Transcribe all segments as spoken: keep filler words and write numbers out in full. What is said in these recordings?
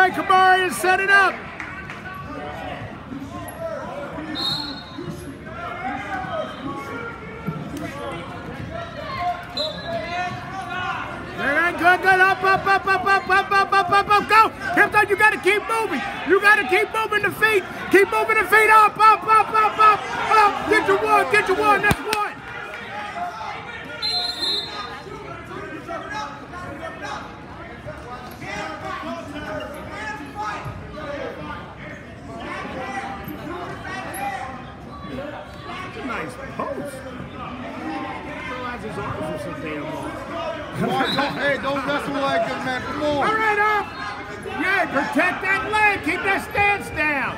right, Kamari, and set it up. Good, good, up, up, up, up, up, up, up, up, up, up, go. Hampton, you got to keep moving. You got to keep moving the feet. Keep moving the feet up, up, up, up, up, up. Get your one, get your one, that's one. That's a nice post. Realize his arms are so damn long. Don't, hey, don't wrestle like this, man. Come on. All right, up. Yeah, protect that leg. Keep that stance down.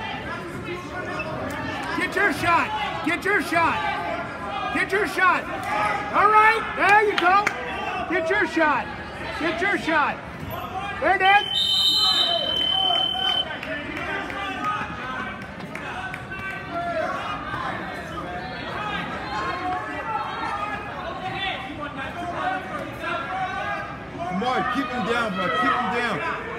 Get your shot. Get your shot. Get your shot. All right, there you go. Get your shot. Get your shot. There it is. Mark, keep him down, bro. Keep him down.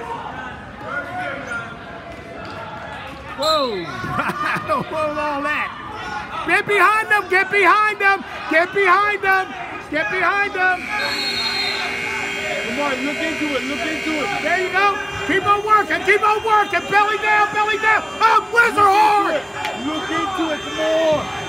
Whoa. Whoa, all that. Get behind them. Get behind them. Get behind them. Get behind them. Come on, look into it. Look into it. There you go. Keep on working. Keep on working. Belly down. Belly down. Oh, whizzer hard. Look into it. Come on.